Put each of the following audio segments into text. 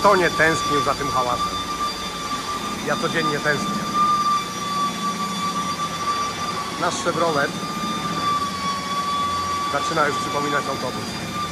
Kto nie tęsknił za tym hałasem? Ja codziennie tęsknię. Nasz Chevrolet zaczyna już przypominać autobus.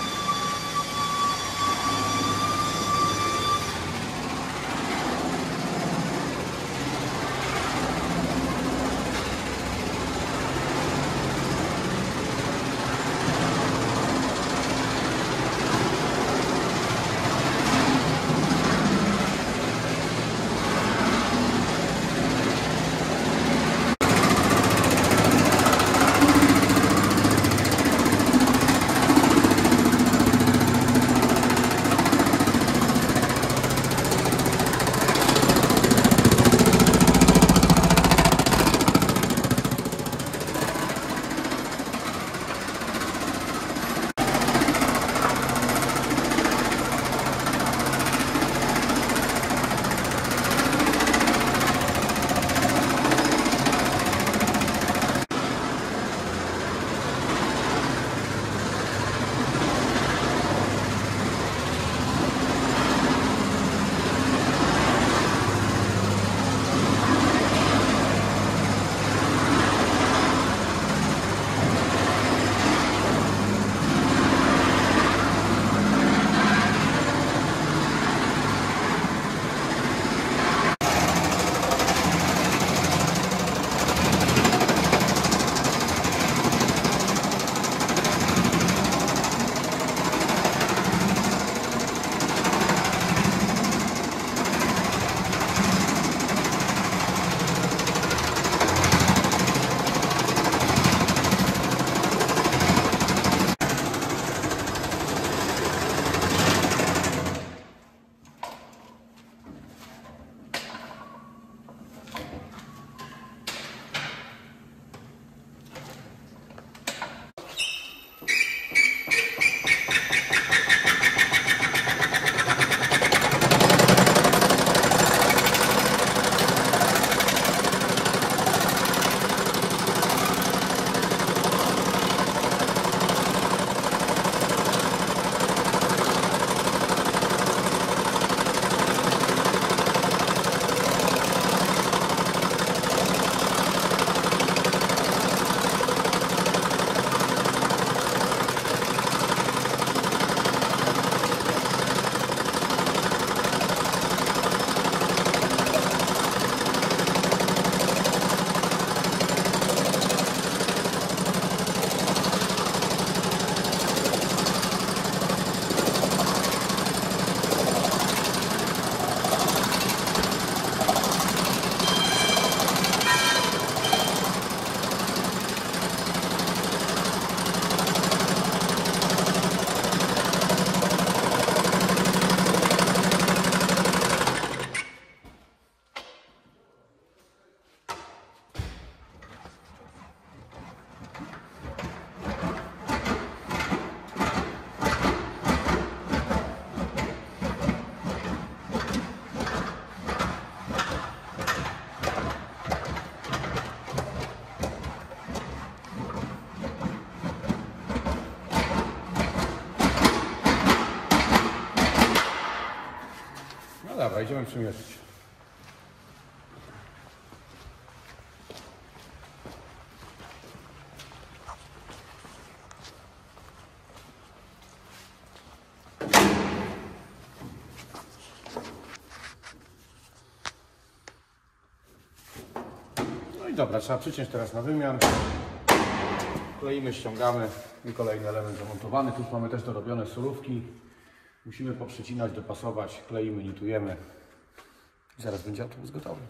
Dobra, idziemy przymierzyć. No i dobra, trzeba przyciąć teraz na wymiar. Kleimy, ściągamy i kolejny element zamontowany. Tu mamy też dorobione surówki. Musimy poprzecinać, dopasować, kleimy, nitujemy. I zaraz będzie autobus gotowy.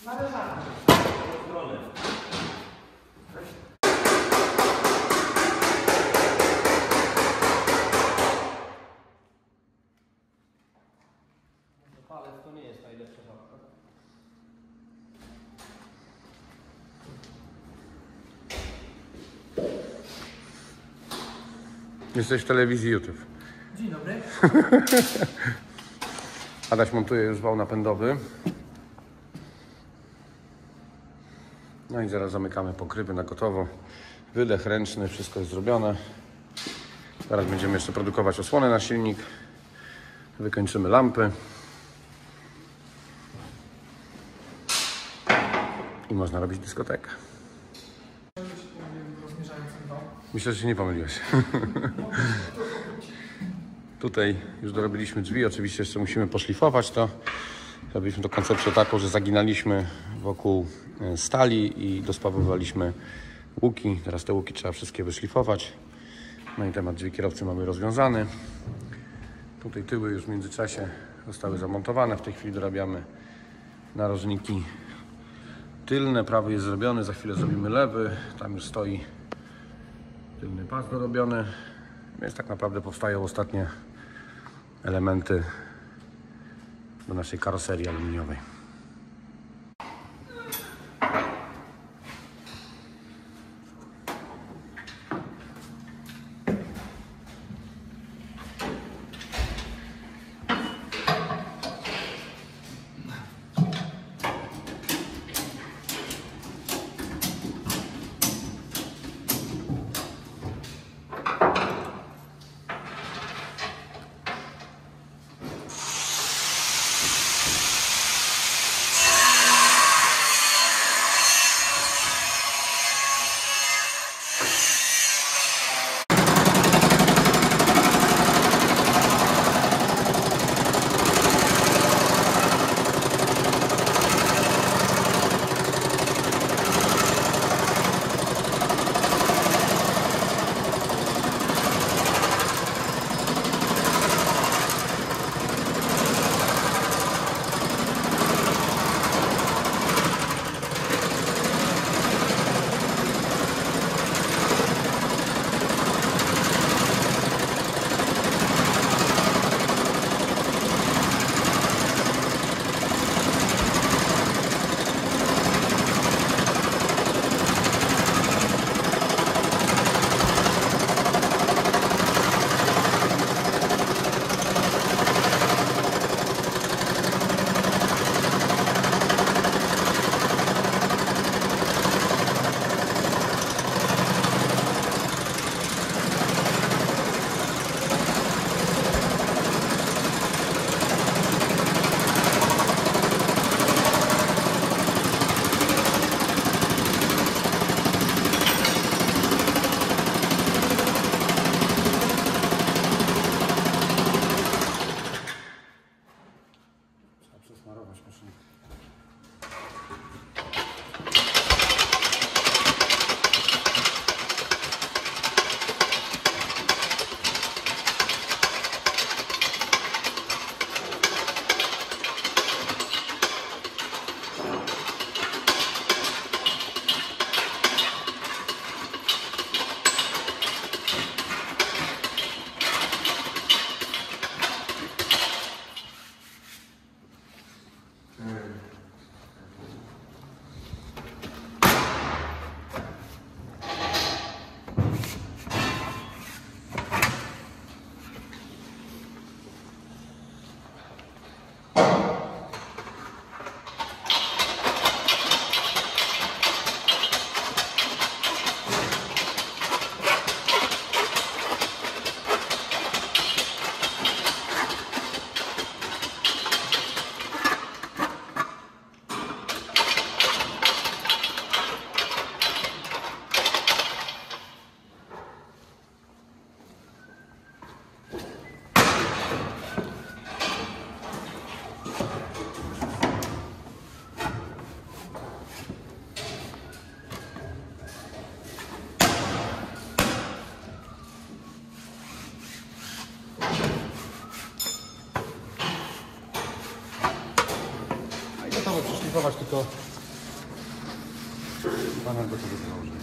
Palec to nie jest najlepsza żabka. Jesteś w telewizji YouTube. Dzień dobry. Adaś montuje już wał napędowy. No i zaraz zamykamy pokrywy na gotowo. Wydech ręczny, wszystko jest zrobione. Zaraz będziemy jeszcze produkować osłonę na silnik. Wykończymy lampy. I można robić dyskotekę. Myślę, że się nie pomyliłeś. Tutaj już dorobiliśmy drzwi. Oczywiście jeszcze musimy poszlifować to. Zrobiliśmy to koncepcję taką, że zaginaliśmy wokół stali i dospawowaliśmy łuki. Teraz te łuki trzeba wszystkie wyszlifować. No i temat drzwi kierowcy mamy rozwiązany. Tutaj tyły już w międzyczasie zostały zamontowane. W tej chwili dorabiamy narożniki tylne. Prawy jest zrobiony, za chwilę zrobimy lewy. Tam już stoi tylny pas dorobiony. Więc tak naprawdę powstają ostatnie elementy do naszej karoserii aluminiowej. Przesmarować maszynę. Gotowe przyszlifować tylko Panel gotowy do założenia.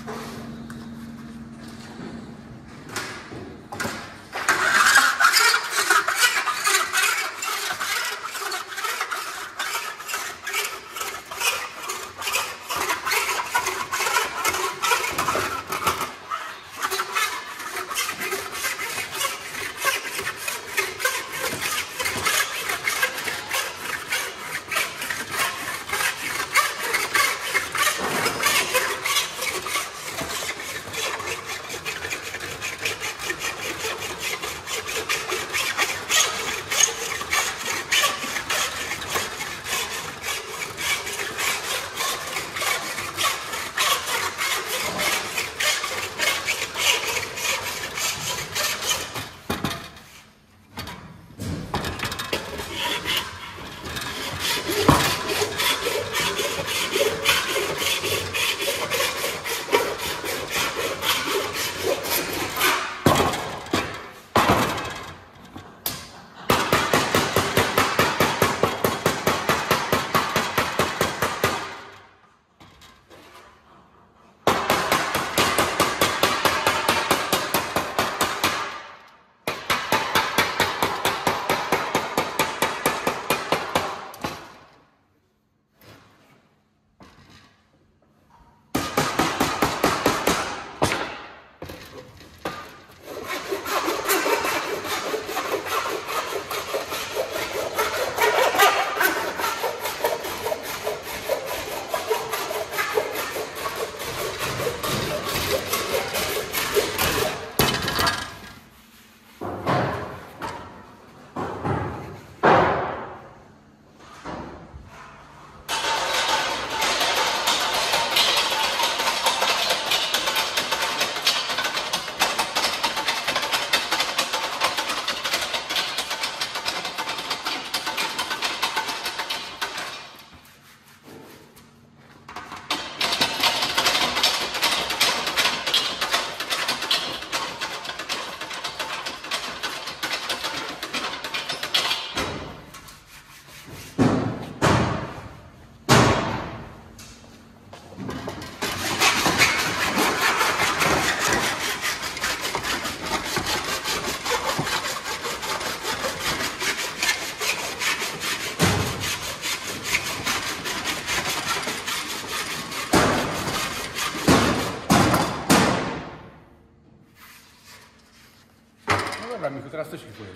Dobra, Michu, teraz też szlifujesz.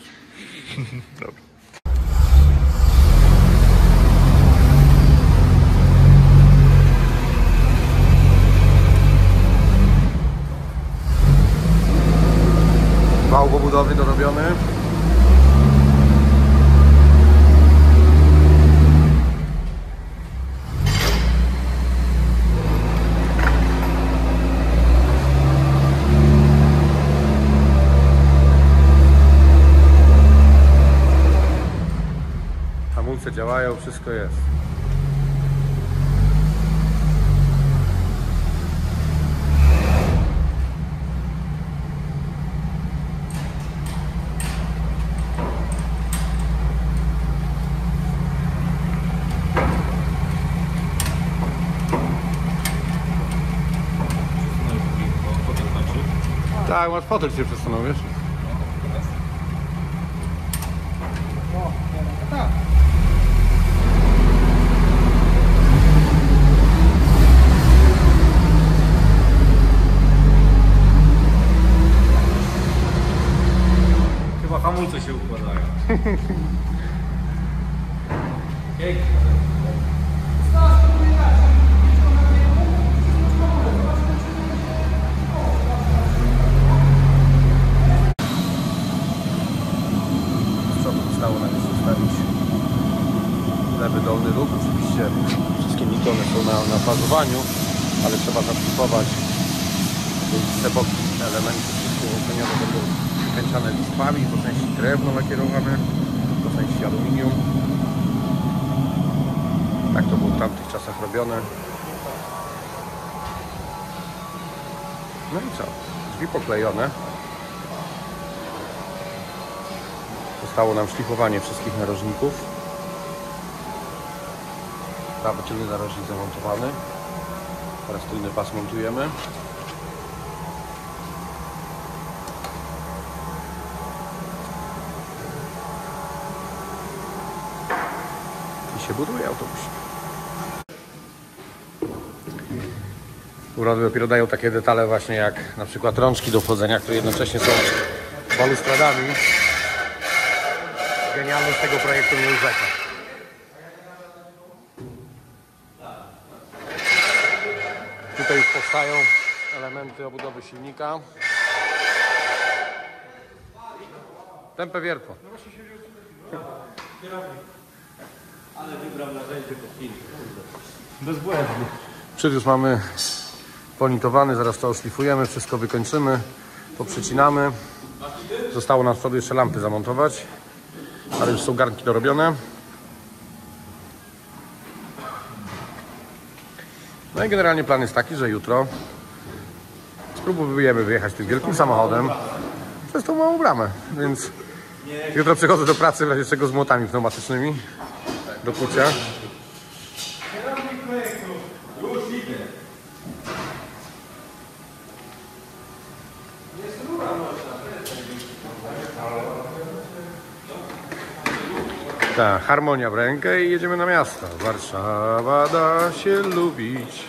Dobra. Wał pobudowy dorobiony. Hamulce działają, wszystko jest. Tak, masz fotel się przesunął, wiesz? Tak. Chyba hamulce się układają. Pięknie. Zostało nam jeszcze ustawić lewy dolny róg. Oczywiście wszystkie Nikony są na fazowaniu, ale trzeba zaszlifować te boki, elementy wszystkie ułączoniowe będą wykańczane listwami, po części drewno lakierowane, po części aluminium. Tak to było w tamtych czasach robione. No i co? Drzwi poklejone. Zostało nam szlifowanie wszystkich narożników. Prawy tylny narożnik zamontowany. Teraz tylny pas montujemy. I się buduje autobus. Urody dopiero dają takie detale właśnie jak na przykład rączki do wchodzenia, które jednocześnie są balustradami. Genialność tego projektu nie urzeka. Tutaj już powstają elementy obudowy silnika. Tempę wiertło. Ale wybrał narzędzie po chwili. Bezbłędnie. Przód już mamy ponitowany, zaraz to oszlifujemy, wszystko wykończymy, poprzecinamy. Zostało nam z przodu jeszcze lampy zamontować, ale już są garnki dorobione. No i generalnie plan jest taki, że jutro spróbujemy wyjechać tym wielkim samochodem przez tą małą bramę, więc jutro przychodzę do pracy w razie czego z młotami pneumatycznymi do kucia. Ta harmonia w rękę i jedziemy na miasto. Warszawa da się lubić.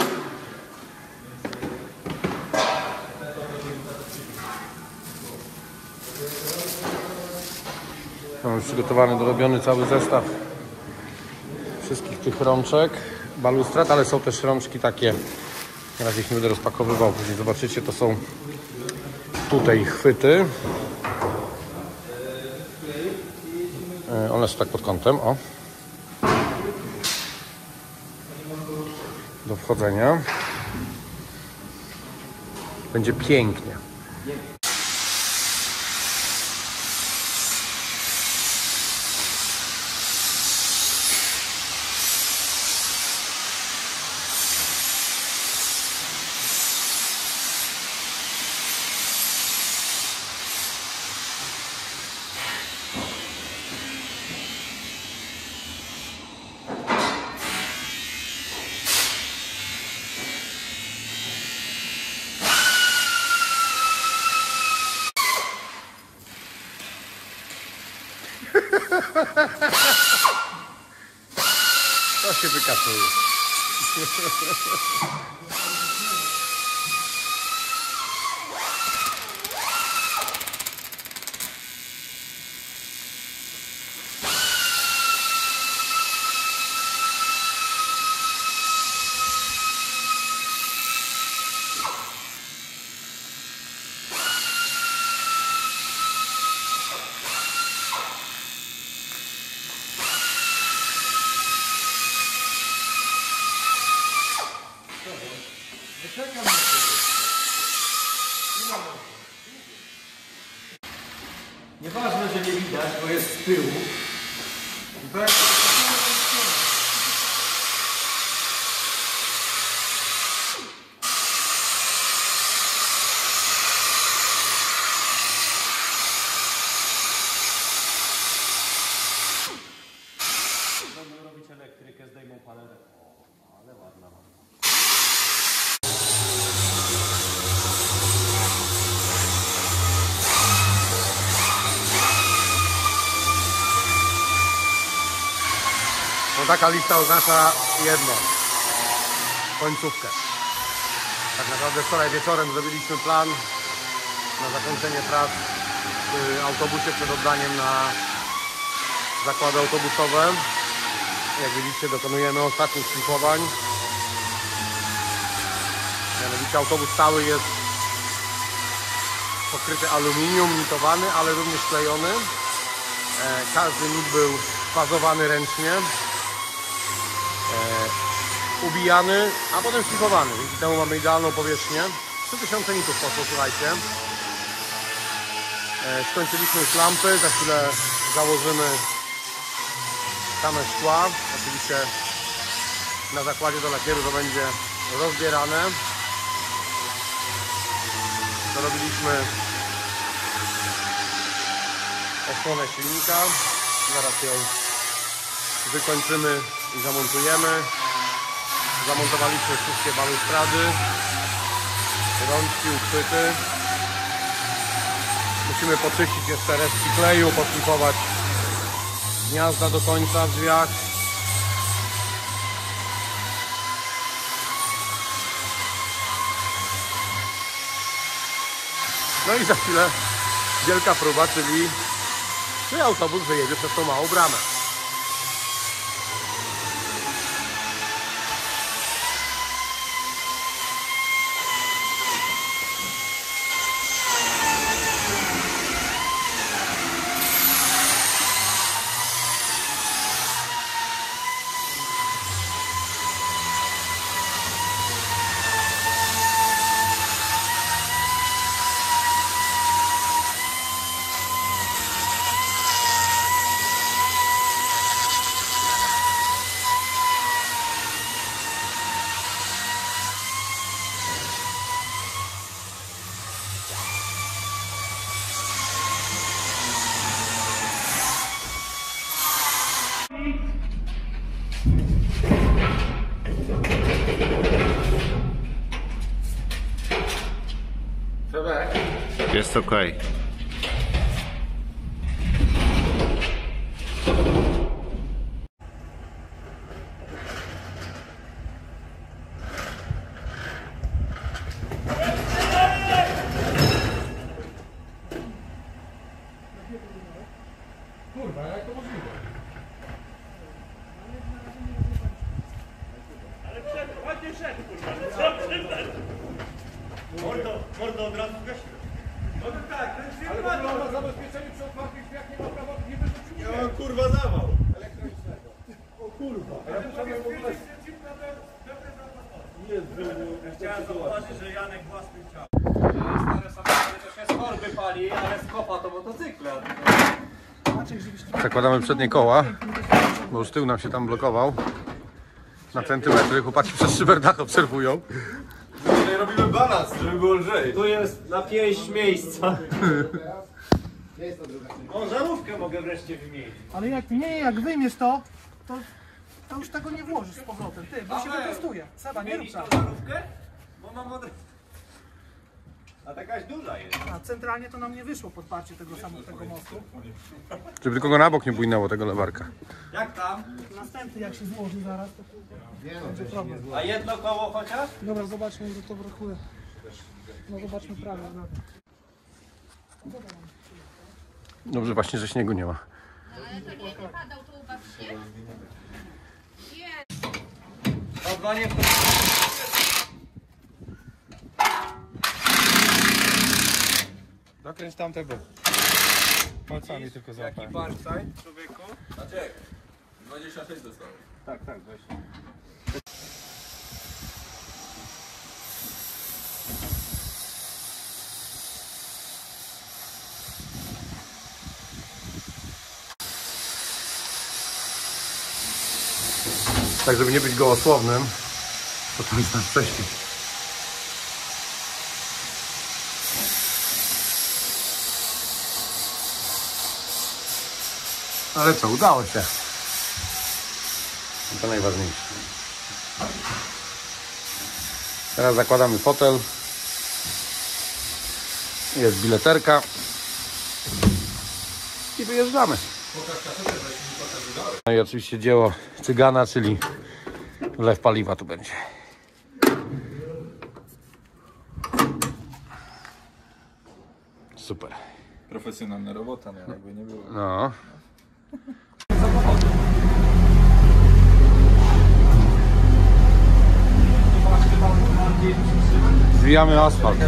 Mam już przygotowany, dorobiony cały zestaw wszystkich tych rączek, balustrad, ale są też rączki takie, na razie ich nie będę rozpakowywał, później zobaczycie, to są tutaj chwyty. One są tak pod kątem, o. Do wchodzenia. Będzie pięknie. To się wykasuje. Nieważne, że nie widać, bo jest z tyłu. Będą robić elektrykę, zdejmą panelę. O, ale ładna. No taka lista oznacza jedno. Końcówkę. Tak naprawdę wczoraj wieczorem zrobiliśmy plan na zakończenie prac w autobusie przed oddaniem na zakłady autobusowe. Jak widzicie, dokonujemy ostatnich szlifowań. Mianowicie autobus cały jest pokryty aluminium, nitowany, ale również klejony. Każdy nit był fazowany ręcznie, ubijany, a potem szlifowany. Dzięki temu mamy idealną powierzchnię. 3000 nitów poszło, słuchajcie. Skończyliśmy już lampy, za chwilę założymy same szkła. Oczywiście na zakładzie do lakieru to będzie rozbierane. Dorobiliśmy osłonę silnika. Zaraz ją wykończymy i zamontujemy. Zamontowaliśmy wszystkie balustrady, rączki, uchwyty. Musimy poczyścić jeszcze resztki kleju, poszlifować gniazda do końca w drzwiach. No i za chwilę wielka próba, czyli czy autobus wyjedzie przez tą małą bramę. Jest okej. Kurwa, jak to możliwe? Ale ładnie szedł, kurwa, ale co przydać? Mordo od razu gasiłem. No to tak, ten film Ale w ogóle na zabezpieczeniu przy otwartych drzwiach nie ma prawa, nie wyrzucił mnie. ja mam kurwa zawał. Elektronicznego. O kurwa. A ja muszę w ogóle... Chciałem zauważyć, że Janek własnym ciałem. Stare samochody to się z korby pali, ale z kopa to motocykla. Zakładamy przednie koła, bo już tył nam się tam blokował na centymetry. Chłopaki przez szyberdach obserwują. Tutaj robimy balans, żeby było lżej. Tu jest na pięść miejsca. O, żarówkę mogę wreszcie wymienić. Ale jak wyjmiesz to już tego nie włożysz z powrotem. Ty, bo się wyprostuje. Seba, nie rób Zmienić tą tak. żarówkę? Bo mam od... A takaś duża jest. A centralnie to nam nie wyszło podparcie tego mostu. Żeby tylko go na bok nie bujnęło tego lewarka. Jak tam? Następny jak się złoży zaraz, to będzie problem. A jedno koło chociaż? Dobra, zobaczmy, ile to brakuje. No zobaczmy prawie. Dobrze właśnie, że śniegu nie ma. Ale to nie padał, to u was się? O dwa nie Dokręć tamtego. Palcami tylko złapałem. Jaki barcaj, człowieku? Maciek, 26 dostałem. Tak, weź. Tak, żeby nie być gołosłownym, to tam jest nas wcześniej. Ale co, udało się. To najważniejsze. Teraz zakładamy fotel. Jest bileterka. I wyjeżdżamy. No i oczywiście dzieło cygana, czyli wlew paliwa tu będzie. Super. Profesjonalna robota, no jakby nie było. No. Zwijamy asfalt.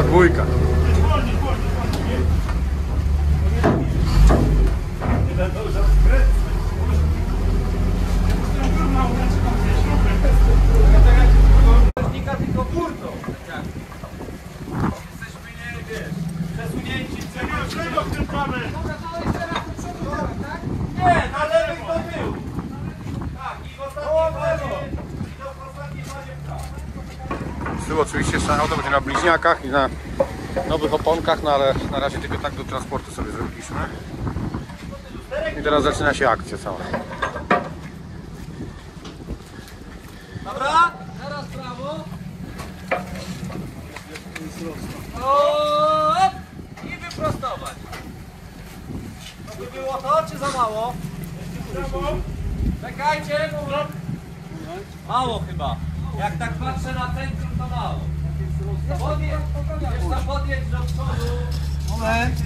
dwójka. Tylko burtą. Jesteśmy nie, wiesz, przesunięci. Czego kręcamy? Nie, na lewej to był. Tak, i w ostatniej fazie w prawo. Z tyłu oczywiście jeszcze auto będzie na bliźniakach i na nowych oponkach, no ale na razie tylko tak do transportu sobie zrobiliśmy. I teraz zaczyna się akcja cała. Dobra, teraz prawo. O, i wyprostować. To by było to, czy za mało? Czekajcie, bo... Mało chyba. Jak tak patrzę na centrum, to mało. Jeszcze podjedź do przodu. Moment.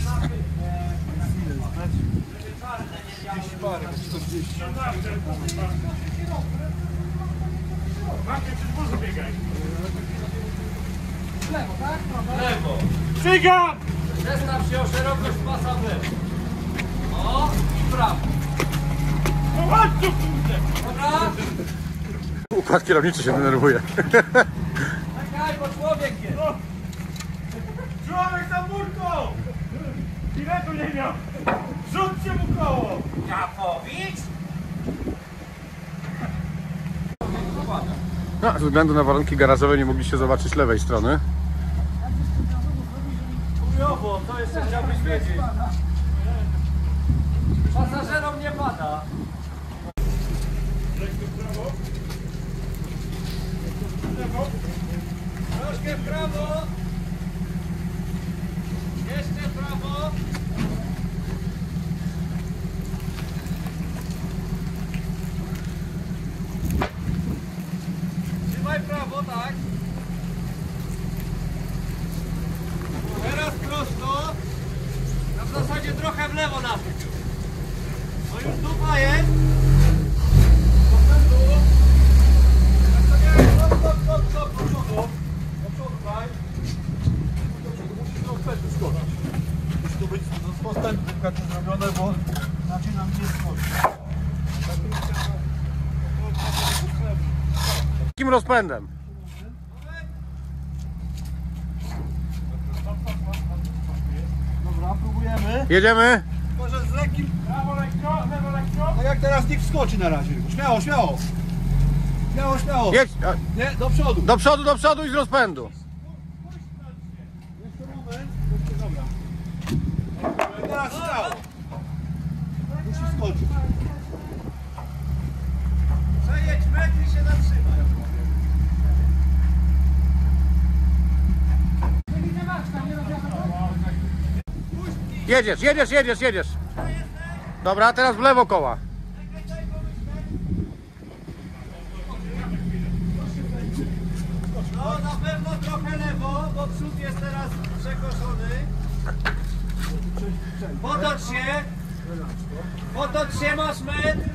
Lewo. Cygam! Przestaw się o szerokość pasa w lewo. O, i prawo. No chodź tu, kurde! Dobra? Układ kierowniczy się denerwuje. Czekaj, bo człowiek jest. Człowiek za burką! Biletu nie miał! Rzućcie mu koło! Japowicz? No, ze względu na warunki garażowe nie mogliście zobaczyć lewej strony. Chujowo, to jeszcze chciałbyś wiedzieć. Pasażerom nie pada. Troszkę w prawo. Jeszcze w prawo. Trzymaj prawo, tak. Teraz prosto. A w zasadzie trochę w lewo na tym. No już dupa jest. Do przodu. Stop, stop, stop, stop, do przodu. Do przodu, daj. Do przodu, musisz do przodu skoczyć. Musi to być z postępu delikatnie zrobione, bo inaczej nam nie skoczy. Jakim rozpędem? Dobra, próbujemy. Jedziemy? Może z lekkim... Prawo lekko, lewo lekko. Tak jak teraz niech wskoczy na razie. Śmiało, śmiało. Śmiało, śmiało. Jedź! Nie, do przodu. Do przodu i z rozpędu. Jeszcze moment. Dobra. Teraz śmiało. Musi wskoczyć. Przejedź metr i się zatrzymaj. Jedziesz. Dobra, teraz w lewo koła. No na pewno trochę lewo, bo przód jest teraz przekoszony. Potocz się, masz metr.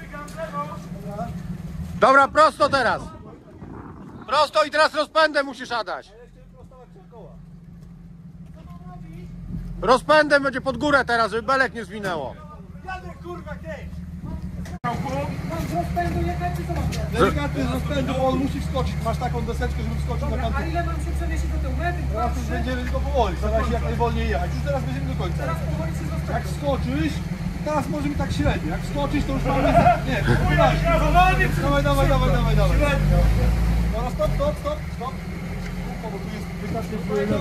Dobra, prosto teraz. Prosto i teraz rozpędem musisz jadać. Rozpędem będzie pod górę teraz, żeby belek nie zwinęło. Jadę, kurwa, gdzieś. Delikatny z rozpędu, bo on musi wskoczyć. Masz taką deseczkę, żeby wskoczył na tamtą. A ile mam się przewiesić do tyłu? Metr, dwa, Teraz już trzy? będziemy tylko powoli, staraj się jak najwolniej jechać. Już teraz będziemy do końca. Teraz powoli się zostawić. Jak wskoczysz, teraz możemy tak średnio. Jak wskoczysz, to już mamy... Nie, dawaj. Dobra, stop. Bo tu jest wyznacznik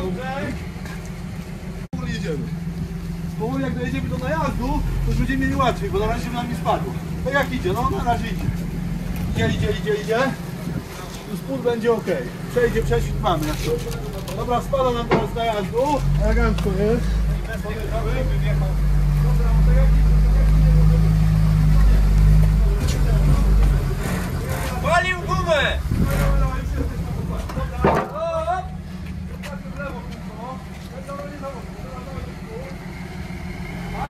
powoli jedziemy. Powoli jak dojedziemy do najazdu, to już będziemy mieli łatwiej, bo na razie nam nie spadło. Tak jak idzie, no na razie idzie. Idzie. Tu spód będzie ok. Prześwit mamy na to. Dobra, spada nam teraz z najazdu. Elegancko jest. Dobra, tak jak idzie.